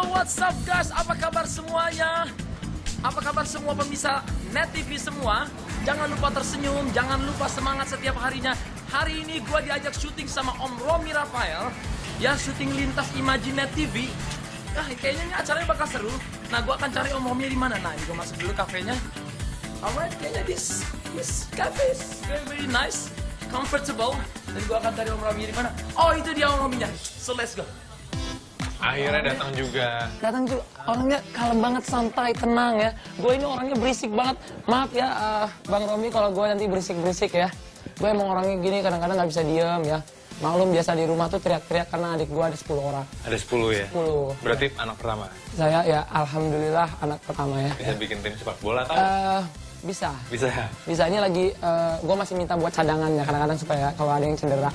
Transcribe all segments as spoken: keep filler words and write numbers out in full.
what's up guys? Apa kabar semuanya? Apa kabar semua pemirsa Net T V semua? Jangan lupa tersenyum, jangan lupa semangat setiap harinya. Hari ini gue diajak syuting sama Om Romi Rafael. Ya, syuting lintas Imaji Net T V. Ah, kayaknya ini acaranya bakal seru. Nah, gue akan cari Om Romi di mana. Nah, ini gue masuk dulu kafenya. Alright, kayaknya this this cafe is very very nice, comfortable. Dan gue akan cari Om Romi di mana. Oh, itu dia Om Rominya. So let's go. Akhirnya datang juga. Datang juga, orangnya kalem banget, santai, tenang ya. Gue ini orangnya berisik banget. Maaf ya, uh, Bang Romi kalau gue nanti berisik-berisik ya. Gue emang orangnya gini, kadang-kadang nggak bisa diem ya. Maklum biasa di rumah tuh teriak-teriak karena adik gue ada sepuluh orang. Ada sepuluh ya? sepuluh. Berarti ya. Anak pertama? Saya ya, alhamdulillah anak pertama ya. Bisa ya. Bikin tim sepak bola tau? Uh, bisa. Bisa? Bisa, ini lagi, uh, gue masih minta buat cadangan ya, kadang-kadang supaya kalau ada yang cedera.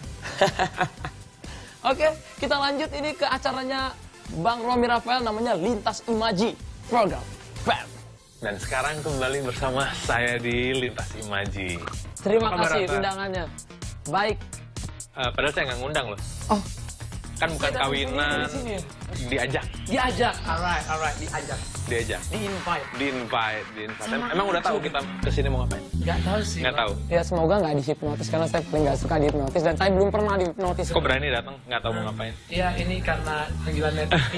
Oke, kita lanjut ini ke acaranya Bang Romi Rafael, namanya Lintas Imaji Program. Bam. Dan sekarang kembali bersama saya di Lintas Imaji. Terima Apa kasih Rata? undangannya. Baik. Uh, padahal saya nggak ngundang loh. Oh, kan bukan kita kawinan. di sini ya? Diajak. Diajak. Alright, alright, diajak. Diajak. Di-invite. Di-invite. Di-invite. Sama Emang udah tahu aja. kita kesini mau ngapain? Nggak tahu sih. Nggak tahu. Ya semoga nggak dihipnotis karena saya paling nggak suka dihipnotis dan saya belum pernah dihipnotis. Kok berani datang? Nggak tahu mau ngapain? Ya ini karena panggilan Net T V.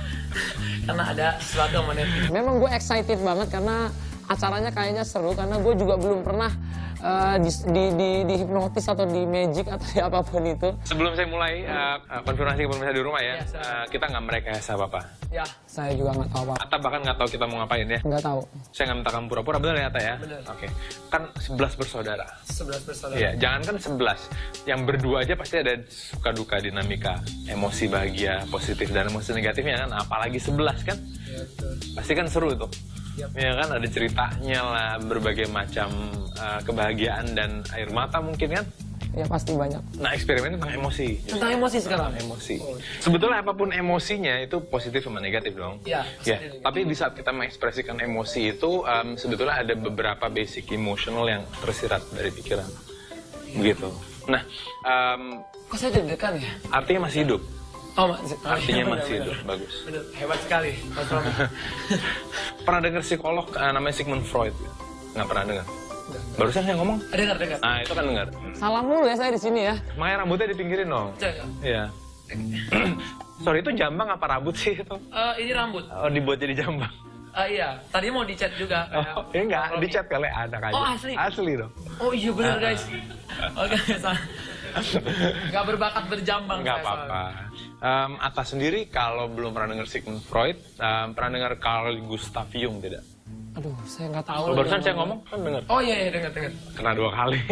Karena ada sesuatu sama Net T V. Memang gue excited banget karena acaranya kayaknya seru karena gue juga belum pernah uh, di, di, di, di hipnotis atau di magic atau di apapun itu. Sebelum saya mulai uh, konfirmasi ke pemirsa di rumah ya, Yes, uh, kita nggak merekayasa apa-apa. Ya, saya juga nggak tahu apa. Atta bahkan nggak tahu kita mau ngapain ya. Nggak tahu. Saya nggak minta kamu pura-pura, bener ya Atta ya? Bener. Oke. Kan sebelas bersaudara. Sebelas bersaudara. Iya, jangan kan sebelas. Yang berdua aja pasti ada suka-duka, dinamika, emosi bahagia, positif dan emosi negatifnya kan. Apalagi sebelas kan? Ya, betul. Pasti kan seru tuh. Yep. Ya kan, ada ceritanya lah, berbagai macam uh, kebahagiaan dan air mata mungkin kan? Ya pasti banyak. Nah, eksperimen tentang emosi. Tentang emosi sekarang? Tentang emosi. Sebetulnya apapun emosinya itu positif sama negatif dong. Ya, ya. Tapi di saat kita mengekspresikan emosi itu, um, sebetulnya ada beberapa basic emotional yang tersirat dari pikiran. Begitu. Nah, um, kok saya deg-degan ya? artinya masih hidup. Oh, masih, Artinya bener, masih bener. hidup. Bagus. Bener. Hebat sekali, Mas Romi. Pernah dengar psikolog uh, namanya Sigmund Freud? Nggak pernah dengar? Barusan saya ngomong. Dengar, dengar. Nah, itu kan dengar. Salam dulu ya saya di sini ya. Makanya rambutnya dipinggirin dong. Jaga. Iya. Sorry, itu jambang apa rambut sih itu? Uh, ini rambut. Oh, dibuat jadi jambang. Uh, iya, tadi mau dicat juga. Oh, ya enggak, dicat kali anak aja. Oh, asli? Asli dong. Oh iya benar guys. Oke, salah. Nggak berbakat berjambang. Nggak saya apa-apa. Um, Atta sendiri kalau belum pernah dengar Sigmund Freud, um, pernah dengar Carl Gustav Jung tidak? soalnya. Aduh, saya nggak tahu. Oh, barusan lagi saya namanya. ngomong kan dengar. Oh iya, iya dengar dengar. Kena dua kali.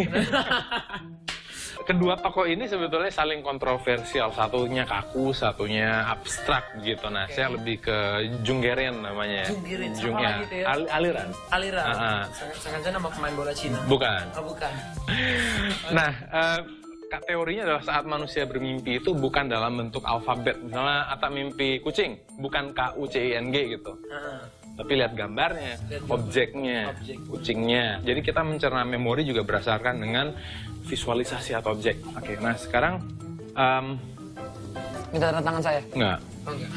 Kedua tokoh ini sebetulnya saling kontroversial. Satunya kaku, satunya abstrak gitu. Nah, okay. Saya lebih ke Junggerian namanya. Junggerian, Jung, sama ya. lagi tuh ya. Al aliran. Aliran. Uh -huh. Sengaja nama pemain bola Cina. Bukan. Oh, bukan. Nah, uh, Kak, teorinya adalah saat manusia bermimpi itu bukan dalam bentuk alfabet. Misalnya Atta mimpi kucing, bukan K U C I N G gitu. Uh, Tapi lihat gambarnya, Lihat gambar. objeknya, Objek. kucingnya. Jadi kita mencerna memori juga berdasarkan dengan visualisasi atau objek. Oke, nah sekarang um, minta tanda tangan saya. enggak. Oh, enggak.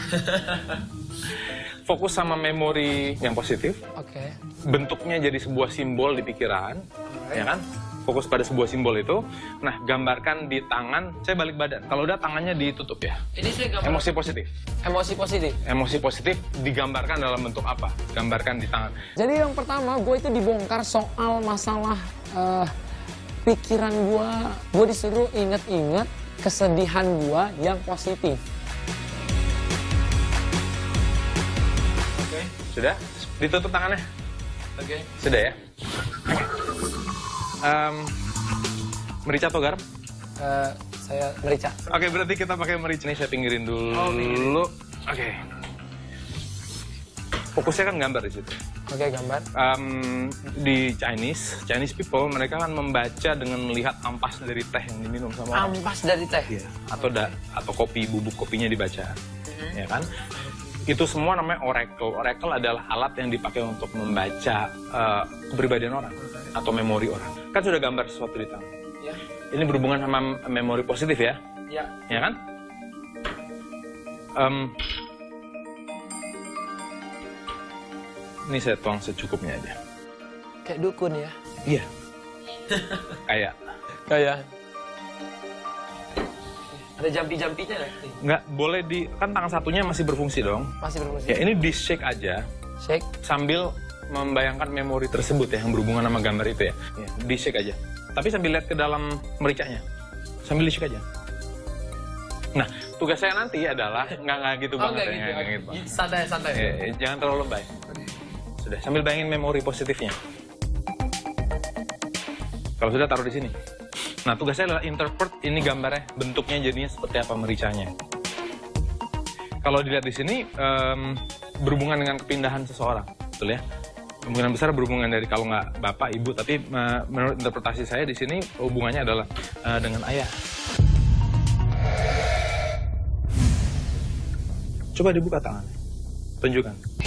Fokus sama memori yang positif. Oke. Bentuknya jadi sebuah simbol di pikiran, Alright. ya kan? Fokus pada sebuah simbol itu. Nah, gambarkan di tangan. Saya balik badan. Kalau udah tangannya ditutup ya. Ini saya gambar. Emosi positif. Emosi positif. Emosi positif digambarkan dalam bentuk apa? Gambarkan di tangan. Jadi yang pertama gue itu dibongkar soal masalah uh, pikiran gue. Gue disuruh inget-inget kesedihan gue yang positif. Oke. Sudah? Ditutup tangannya? Oke. Sudah ya? Oke. Um, merica atau garam? Uh, saya merica. Oke, berarti kita pakai merica. Ini saya pinggirin dulu. Oh, pinggirin. Oke. Fokusnya kan gambar di situ. Oke, gambar. Um, di Chinese, Chinese people, mereka kan membaca dengan melihat ampas dari teh yang diminum sama orang. Ampas dari teh. Iya. Atau da, atau kopi, bubuk kopinya dibaca. Mm-hmm. Ya kan? Itu semua namanya oracle. Oracle adalah alat yang dipakai untuk membaca uh, kepribadian orang atau memori orang. Kan sudah gambar sesuatu di tangan. Ya. Ini berhubungan sama memori positif ya? Ya. Ya kan? Um, Ini saya tuang secukupnya aja. Kayak dukun ya? Iya. Kayak. Kayak. Ada jampi-jampinya nggak? Nggak boleh di, kan tangan satunya masih berfungsi dong. Masih berfungsi. Ya ini di shake aja. Shake. Sambil membayangkan memori tersebut ya, yang berhubungan sama gambar itu ya. Ya di shake aja. Tapi sambil lihat ke dalam mericanya. Sambil di shake aja. Nah, tugas saya nanti adalah nggak nggak gitu Oh, banget nggak ya. gitu. Nggak gitu banget. Santai, santai. Eh, eh, jangan terlalu lebay. Sudah, sambil bayangin memori positifnya. Kalau sudah, taruh di sini. Nah, tugas saya adalah interpret ini gambarnya, bentuknya jadinya seperti apa mericanya. Kalau dilihat di sini, um, berhubungan dengan kepindahan seseorang, betul ya? Kemungkinan besar berhubungan dari kalau nggak bapak, ibu, tapi uh, menurut interpretasi saya di sini hubungannya adalah uh, dengan ayah. Coba dibuka tangannya, tunjukkan.